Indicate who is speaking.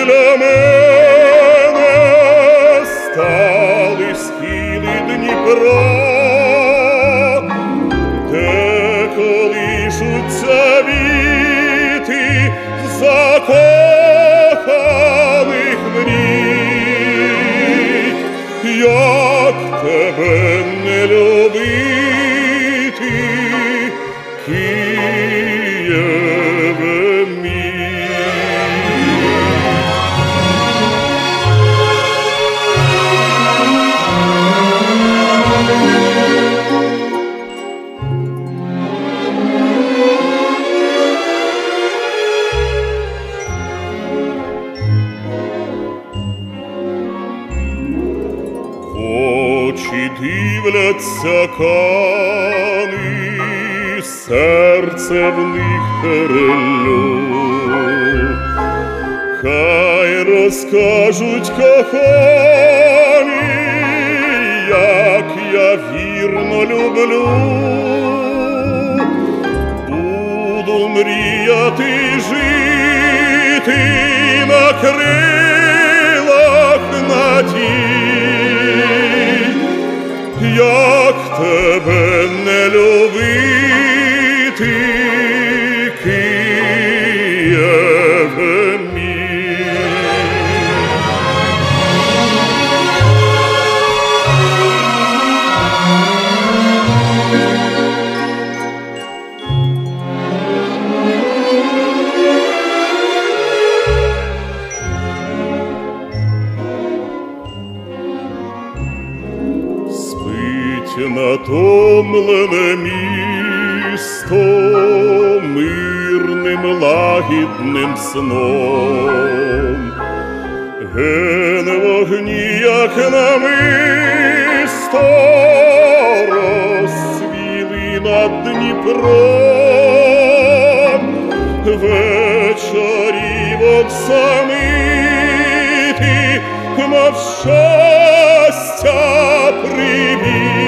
Speaker 1: для мене стали схили Дніпра, де колишуться віти закоханих мрій. Як тебе не любити, Києве мій? Очі дивляться кани, серце в них перелю. Хай розкажуть кохані, як я вірно люблю. Буду мріяти жити на крилах надій. Як тебе не любити, Києве мій? Натомлене місто мирним лагідним сном, ген вогні, як намисто, розцвіли над Дніпром. Вечорів оксамитих, мов щастя привіт.